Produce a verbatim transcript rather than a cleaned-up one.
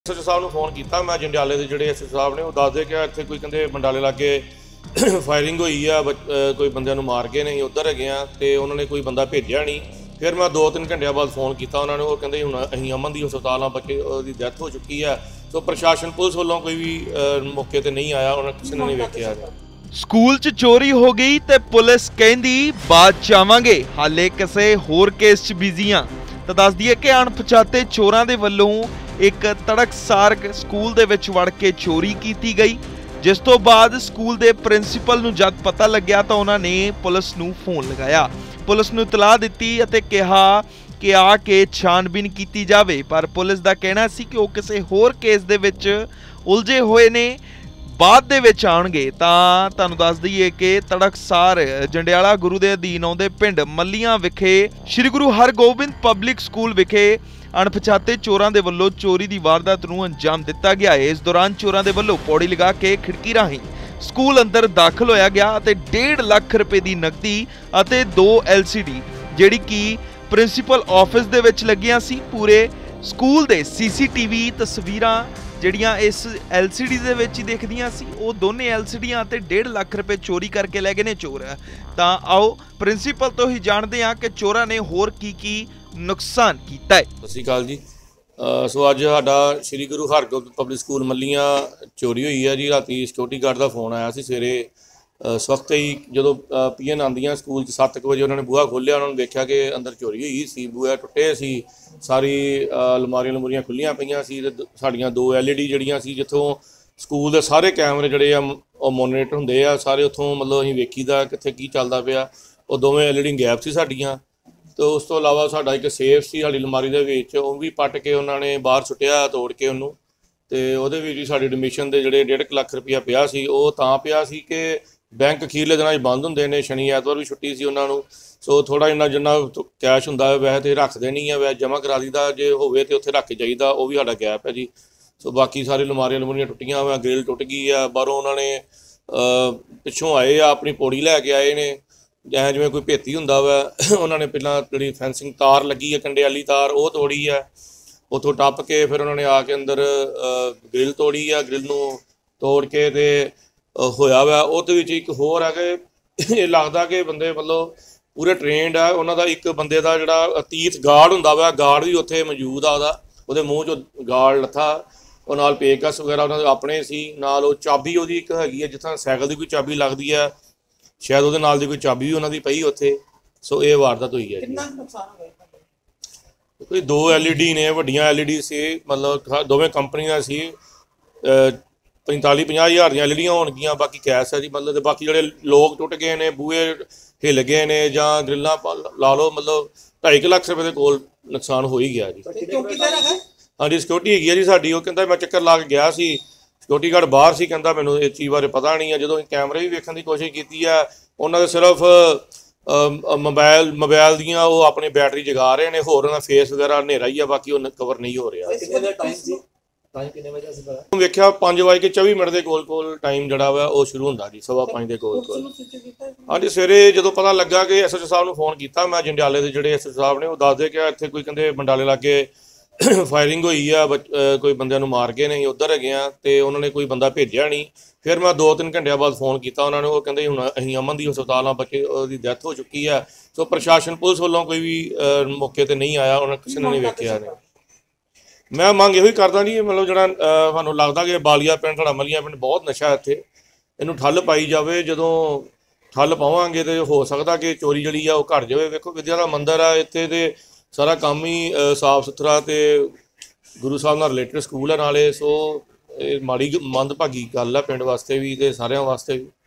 S H O साहब phone किया मैं जंडियाले के जोड़े एस एच ओ साहब ने दसदे कि इतने कोई कहते बंडाले लागे फायरिंग हुई है, कोई बंदे मार के नहीं उधर है तो उन्होंने कोई बंदा भेजा नहीं। फिर मैं दो तीन घंटे बाद फोन किया उन्होंने, वो कहते हूँ अं अमनदीप हस्पताल बच्चे की डैथ हो चुकी है। तो प्रशासन पुलिस वालों कोई भी मौके पर नहीं आया, उन्होंने किसी ने नहीं वेख्या। स्कूल च चोरी हो गई ते पुलिस कहंदी बाद च आवांगे, हाले किसे होर केस च बिजी हां। तो दस दईए कि अणपछाते चोरां दे वल्लों एक तड़कसार स्कूल दे विच वड़ के चोरी की गई, जिस तो बाद स्कूल दे प्रिंसीपल नूं जद पता लग्या तो उन्हां ने पुलिस नूं फोन लगाया, पुलिस नूं इतलाह दित्ती अते कहा कि आके छानबीन की जावे। पर पुलिस दा कहना सी कि वो किसी होर केस दे विच उलझे होए ने, बाद दे विच आउणगे। तां तुहानूं दस दईए कि तड़कसार जंडियाला गुरु दे अधीन आउंदे पिंड मल्लियां विखे श्री गुरु हरगोबिंद पब्लिक स्कूल विखे अणपछाते चोरां दे वल्लों चोरी दी वारदात नूं अंजाम दिता गया है। इस दौरान चोरां दे वल्लों पौड़ी लगा के खिड़की राहीं स्कूल अंदर दाखिल होया गया अते डेढ़ लख रुपए दी नकदी अते दो एल सी डी जिहड़ी कि प्रिंसीपल ऑफिस दे विच लगियां सी। पूरे स्कूल दे सी सी टी वी तस्वीरां ਜਿਹੜੀਆਂ इस एल सी डी ਦੇ ਵਿੱਚ ਹੀ ਦੇਖਦੀਆਂ ਸੀ, ਉਹ ਦੋਨੇ एल सी ਡੀਆਂ ਤੇ डेढ़ ਲੱਖ ਰੁਪਏ ਚੋਰੀ ਕਰਕੇ ਲੈ ਗਏ ਨੇ ਚੋਰ। ਤਾਂ ਆਓ ਪ੍ਰਿੰਸੀਪਲ ਤੋਂ ਹੀ ਜਾਣਦੇ ਹਾਂ ਕਿ ਚੋਰਾਂ ਨੇ ਹੋਰ ਕੀ ਕੀ ਨੁਕਸਾਨ ਕੀਤਾ ਹੈ। ਸਤਿ ਸ਼੍ਰੀ ਅਕਾਲ ਜੀ। ਸੋ ਅੱਜ ਸਾਡਾ ਸ਼੍ਰੀ ਗੁਰੂ ਹਰਗੋਬਿੰਦ ਪਬਲਿਕ ਸਕੂਲ ਮੱਲੀਆਂ ਚੋਰੀ ਹੋਈ ਹੈ ਜੀ। ਰਾਤੀ ਸਿਕਿਉਰਿਟੀ ਗਾਰਡ ਦਾ ਫੋਨ ਆਇਆ ਸੀ ਸਵੇਰੇ ਇਸ ਵਕਤ ਹੀ ਜਦੋਂ ਪੀ ਐਨ ਆਉਂਦੀਆਂ ਸਕੂਲ 'ਚ ਸੱਤ ਕੁ ਵਜੇ ਉਹਨਾਂ ਨੇ ਬੂਹਾ ਖੋਲ੍ਹਿਆ, ਉਹਨਾਂ ਨੂੰ ਦੇਖਿਆ ਕਿ ਅੰਦਰ ਚੋਰੀ ਹੋਈ ਸੀ, ਬੂਹੇ ਟੁੱਟੇ ਸੀ, ਸਾਰੀ ਅਲਮਾਰੀਆਂ ਅਲਮੂਰੀਆਂ ਖੁੱਲ੍ਹੀਆਂ ਪਈਆਂ ਸੀ ਤੇ ਸਾਡੀਆਂ ਦੋ ਐਲ ਈ ਡੀ ਜਿਹੜੀਆਂ ਸੀ ਜਿੱਥੋਂ ਸਕੂਲ ਦੇ ਸਾਰੇ ਕੈਮਰੇ ਜਿਹੜੇ ਆ ਉਹ ਮੋਨੀਟਰ ਹੁੰਦੇ ਆ ਸਾਰੇ, ਉੱਥੋਂ ਮਤਲਬ ਅਸੀਂ ਵੇਖੀਦਾ ਕਿੱਥੇ ਕੀ ਚੱਲਦਾ ਪਿਆ। ਉਹ ਦੋਵੇਂ ਐਲ ਈ ਡੀ ਗੈਪ ਸੀ ਸਾਡੀਆਂ। ਤੇ ਉਸ ਤੋਂ ਇਲਾਵਾ ਸਾਡਾ ਇੱਕ ਸੇਫ ਸੀ ਸਾਡੀ ਅਲਮਾਰੀ ਦੇ ਵਿੱਚ, ਉਹ ਵੀ ਪੱਟ ਕੇ ਉਹਨਾਂ ਨੇ ਬਾਹਰ ਸੁੱਟਿਆ ਤੋੜ ਕੇ ਉਹਨੂੰ। ਅਤੇ ਉਹਦੇ ਵਿੱਚ ਵੀ ਸਾਡੀ ਐਡਮਿਸ਼ਨ ਦੇ ਜਿਹੜੇ ਡੇਢ ਕੁ ਲੱਖ ਰੁਪਈਆ ਪਿਆ ਸੀ, ਉਹ ਤਾਂ ਪਿਆ ਸੀ ਕਿ ਬੈਂਕ ਅਖੀਰਲੇ ਦਿਨਾਂ 'ਚ ਬੰਦ ਹੁੰਦੇ ਨੇ, ਸ਼ਨੀ ਐਤਵਾਰ ਵੀ ਛੁੱਟੀ ਸੀ ਉਹਨਾਂ ਨੂੰ। ਸੋ ਥੋੜ੍ਹਾ ਇੰਨਾ ਜਿੰਨਾ ਕੈਸ਼ ਹੁੰਦਾ ਵੈਸੇ ਤਾਂ ਰੱਖਦੇ ਨਹੀਂ ਆ, ਵੈਸੇ ਜਮ੍ਹਾਂ ਕਰਾ ਦੀਦਾ, ਜੇ ਹੋਵੇ ਤਾਂ ਉੱਥੇ ਰੱਖ ਕੇ ਜਾਈਦਾ, ਉਹ ਵੀ ਸਾਡਾ ਗੈਪ ਹੈ ਜੀ। ਸੋ ਬਾਕੀ ਸਾਰੀ ਅਲਮਾਰੀਆਂ ਅਲਮੂਰੀਆਂ ਟੁੱਟੀਆਂ ਹੋਈਆਂ, ਗ੍ਰਿਲ ਟੁੱਟ ਗਈ ਆ, ਬਾਹਰੋਂ ਉਹਨਾਂ ਨੇ ਪਿੱਛੋਂ ਆਏ ਆ ਆਪਣੀ ਪੌੜੀ ਲੈ ਕੇ ਆਏ ਨੇ, ਐਂ ਜਿਵੇਂ ਕੋਈ ਭੇਤੀ ਹੁੰਦਾ ਵਾ। ਉਹਨਾਂ ਨੇ ਪਹਿਲਾਂ ਜਿਹੜੀ ਫੈਂਸਿੰਗ ਤਾਰ ਲੱਗੀ ਹੈ ਕੰਡੇ ਵਾਲੀ ਤਾਰ ਉਹ ਤੋੜੀ ਆ, ਉੱਥੋਂ ਟੱਪ ਕੇ ਫਿਰ ਉਹਨਾਂ ਨੇ ਆ ਕੇ ਅੰਦਰ ਗ੍ਰਿਲ ਤੋੜੀ ਆ, ਗ੍ਰਿਲ ਨੂੰ ਤੋੜ ਕੇ ਤੇ ਹੋਇਆ ਵਾ। ਉਹਦੇ ਵਿੱਚ ਇੱਕ ਹੋਰ ਹੈ ਕਿ ਇਹ ਲੱਗਦਾ ਕਿ ਬੰਦੇ ਮਤਲਬ ਪੂਰੇ ਟ੍ਰੇਨਡ ਆ। ਉਹਨਾਂ ਦਾ ਇੱਕ ਬੰਦੇ ਦਾ ਜਿਹੜਾ ਅਤੀਤ ਗਾਰਡ ਹੁੰਦਾ ਵਾ, ਗਾਰਡ ਵੀ ਉੱਥੇ ਮੌਜੂਦ ਆ, ਉਹਦਾ ਉਹਦੇ ਮੂੰਹ 'ਚੋਂ ਗਾਰਡ ਲੱਥਾ, ਉਹ ਨਾਲ ਪੇਕਸ ਵਗੈਰਾ ਉਹਨਾਂ ਦੇ ਆਪਣੇ ਸੀ, ਨਾਲ ਉਹ ਚਾਬੀ ਉਹਦੀ ਇੱਕ ਹੈਗੀ ਹੈ ਜਿੱਦਾਂ ਸਾਈਕਲ ਦੀ ਕੋਈ ਚਾਬੀ ਲੱਗਦੀ ਹੈ, ਸ਼ਾਇਦ ਉਹਦੇ ਨਾਲ ਦੀ ਕੋਈ ਚਾਬੀ ਵੀ ਉਹਨਾਂ ਦੀ ਪਈ ਉੱਥੇ। ਸੋ ਇਹ ਵਾਰਦਾਤ ਹੋਈ ਹੈ ਜੀ। ਕੋਈ ਦੋ ਐਲ ਈ ਡੀ ਨੇ, ਵੱਡੀਆਂ ਐਲ ਈ ਡੀ ਸੀ, ਮਤਲਬ ਦੋਵੇਂ ਕੰਪਨੀਆਂ ਸੀ, ਪੰਤਾਲੀ ਪੰਜਾਹ ਹਜ਼ਾਰ ਦੀਆਂ ਐਲ ਈ ਡੀਆਂ ਹੋਣਗੀਆਂ, ਬਾਕੀ ਕੈਸ਼ ਹੈ ਜੀ। ਮਤਲਬ ਤੇ ਬਾਕੀ ਜਿਹੜੇ ਲੋਕ ਟੁੱਟ ਗਏ ਨੇ, ਬੂਹੇ ਹਿੱਲ ਗਏ ਨੇ ਜਾਂ ਗ੍ਰਿਲਾਂ ਲਾ ਲਓ, ਮਤਲਬ ਢਾਈ ਕੁ ਲੱਖ ਰੁਪਏ ਦੇ ਕੋਲ ਨੁਕਸਾਨ ਹੋ ਹੀ ਗਿਆ ਜੀ। ਹਾਂਜੀ ਸਿਕਿਉਰਿਟੀ ਹੈਗੀ ਆ ਜੀ ਸਾਡੀ। ਉਹ ਕਹਿੰਦਾ ਮੈਂ ਚੱਕਰ ਲਾ ਕੇ ਗਿਆ ਸੀ, ਸਿਕਿਉਰਿਟੀ ਗਾਰਡ ਬਾਹਰ ਸੀ, ਕਹਿੰਦਾ ਮੈਨੂੰ ਇਸ ਚੀਜ਼ ਬਾਰੇ ਪਤਾ ਨਹੀਂ ਆ। ਜਦੋਂ ਕੈਮਰੇ ਵੀ ਵੇਖਣ ਦੀ ਕੋਸ਼ਿਸ਼ ਕੀਤੀ ਆ, ਉਹਨਾਂ ਦੇ ਸਿਰਫ ਮੋਬਾਇਲ ਮੋਬਾਇਲ ਦੀਆਂ ਉਹ ਆਪਣੀ ਬੈਟਰੀ ਜਗਾ ਰਹੇ ਨੇ, ਹੋਰ ਉਹਨਾਂ ਦਾ ਫੇਸ ਵਗੈਰਾ ਹਨੇਰਾ ਹੀ ਆ, ਬਾਕੀ ਉਹ ਕਵਰ ਨਹੀਂ ਹੋ ਰਿਹਾ। ਵੇਖਿਆ ਪੰਜ ਵਜੇ ਕੇ ਚੌਵੀ ਮਿੰਟ ਦੇ ਕੋਲ ਕੋਲ ਟਾਈਮ ਜਿਹੜਾ ਵਾ ਉਹ ਸ਼ੁਰੂ ਹੁੰਦਾ ਜੀ, ਸਵਾ ਪੰਜ ਦੇ ਕੋਲ ਕੋਲ। ਹਾਂਜੀ ਸਵੇਰੇ ਜਦੋਂ ਪਤਾ ਲੱਗਾ ਕਿ ਐਸ ਐਚ ਓ ਸਾਹਿਬ ਨੂੰ ਫੋਨ ਕੀਤਾ ਮੈਂ ਜੰਡਿਆਲੇ ਦੇ ਜਿਹੜੇ ਐਸ ਐਚ ਓ ਸਾਹਿਬ ਨੇ, ਉਹ ਦੱਸਦੇ ਕਿ ਇੱਥੇ ਕੋਈ ਕਹਿੰਦੇ ਬੰਡਾਲੇ ਲਾਗੇ ਫਾਇਰਿੰਗ ਹੋਈ ਆ, ਕੋਈ ਬੰਦਿਆਂ ਨੂੰ ਮਾਰ ਕੇ ਨਹੀਂ ਉਧਰ ਹੈਗੇ ਆ ਤੇ ਉਹਨਾਂ ਨੇ ਕੋਈ ਬੰਦਾ ਭੇਜਿਆ ਨਹੀਂ। ਫਿਰ ਮੈਂ ਦੋ ਤਿੰਨ ਘੰਟਿਆਂ ਬਾਅਦ ਫੋਨ ਕੀਤਾ ਉਹਨਾਂ ਨੂੰ, ਉਹ ਕਹਿੰਦੇ ਹੁਣ ਅਸੀਂ ਅਮਨਦੀਪ ਹਸਪਤਾਲ ਬੱਚੇ ਦੀ ਡੈਥ ਹੋ ਚੁੱਕੀ ਹੈ। ਸੋ ਪ੍ਰਸ਼ਾਸਨ ਪੁਲਿਸ ਵੱਲੋਂ ਕੋਈ ਵੀ ਮੌਕੇ 'ਤੇ ਨਹੀਂ ਆਇਆ, ਉਹਨਾਂ ਕਿਸੇ ਨੇ ਨਹੀਂ ਵੇਖਿਆ ਨੇ। ਮੈਂ ਮੰਗ ਇਹੋ ਹੀ ਕਰਦਾ ਜੀ, ਮਤਲਬ ਜਿਹੜਾ ਸਾਨੂੰ ਲੱਗਦਾ ਕਿ ਬਾਲੀਆ ਪਿੰਡ ਸਾਡਾ ਮੱਲੀਆਂ ਪਿੰਡ ਬਹੁਤ ਨਸ਼ਾ ਇੱਥੇ, ਇਹਨੂੰ ਠੱਲ ਪਾਈ ਜਾਵੇ। ਜਦੋਂ ਠੱਲ ਪਾਵਾਂਗੇ ਤਾਂ ਹੋ ਸਕਦਾ ਕਿ ਚੋਰੀ ਜਿਹੜੀ ਆ ਉਹ ਘਟ ਜਾਵੇ। ਵੇਖੋ ਵਿਦਿਆ ਦਾ ਮੰਦਰ ਆ ਇੱਥੇ, ਤੇ ਸਾਰਾ ਕੰਮ ਹੀ ਸਾਫ ਸੁਥਰਾ ਤੇ ਗੁਰੂ ਸਾਹਿਬ ਨਾਲ ਰਿਲੇਟਡ ਸਕੂਲ ਹੈ ਨਾਲੇ। ਸੋ ਇਹ ਮਾੜੀ ਮੰਦਭਾਗੀ ਗੱਲ ਆ ਪਿੰਡ ਵਾਸਤੇ ਵੀ ਤੇ ਸਾਰਿਆਂ ਵਾਸਤੇ ਵੀ।